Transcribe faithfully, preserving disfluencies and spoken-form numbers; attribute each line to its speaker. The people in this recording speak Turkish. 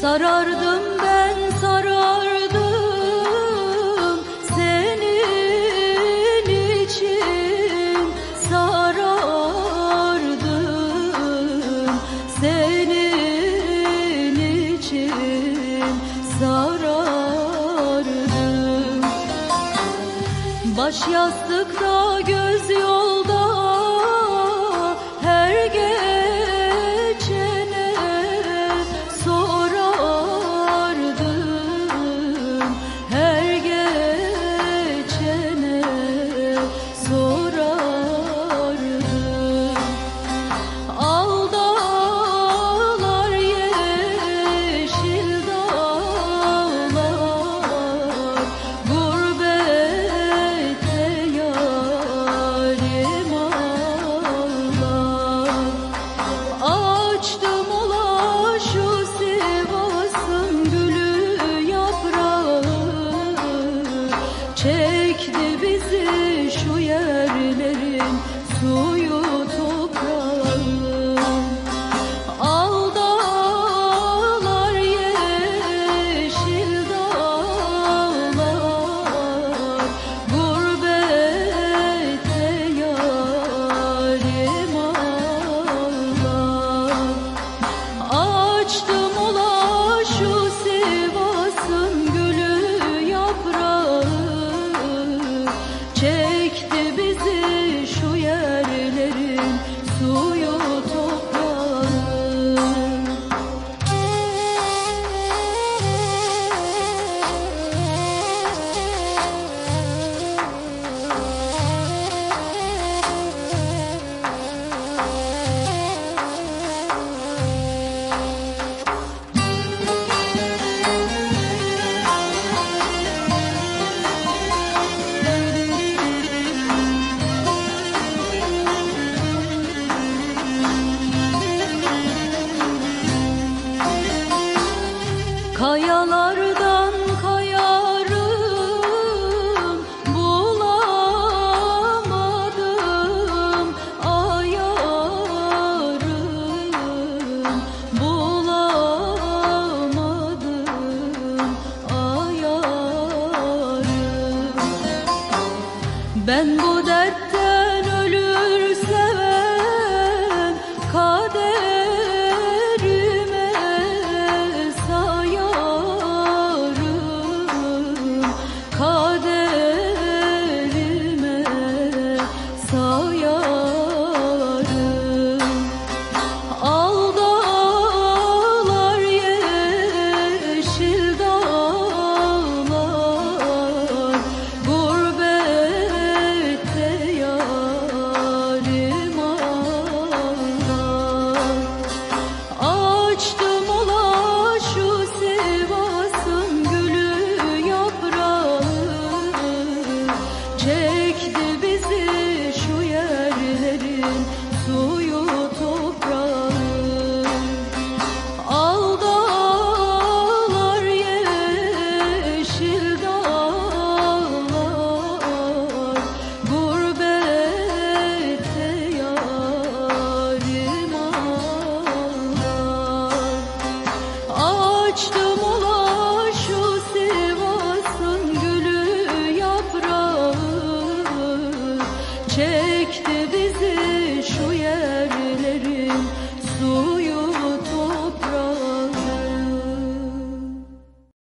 Speaker 1: Sarardım ben sarardım senin için, sarardım senin için, sarardım. Baş yastıkta göz yolda her geçene sorardım, her geçene sorardım. Aldalar yeşil dağlar, gurbette yarim ağlar. Açtım ula şu Sivas'ın gülü yaprağı, çekti bizi şu yerlerin suyu toprağı. Aldalar yeşil dağlar, gurbette yarim ağlar. Açtım ula şu Sivas'ın gülü yaprağı, çekti bizi şu yerlerin suyu toprağı. Kayalardan kayarım, bulamadım ayarım, bulamadım ayarım. Ben bu dertten ölürsem kaderime sayarım, kaderime sayarım. Aldalar yeşil dağlar, gurbette yarim ağlar. Açtım ula şu Sivas'ın gülü yaprağı, çekti bizi şu yerlerin suyu toprağı. Aldalar yeşil dağlar, gurbette yarim ağlar. Açtım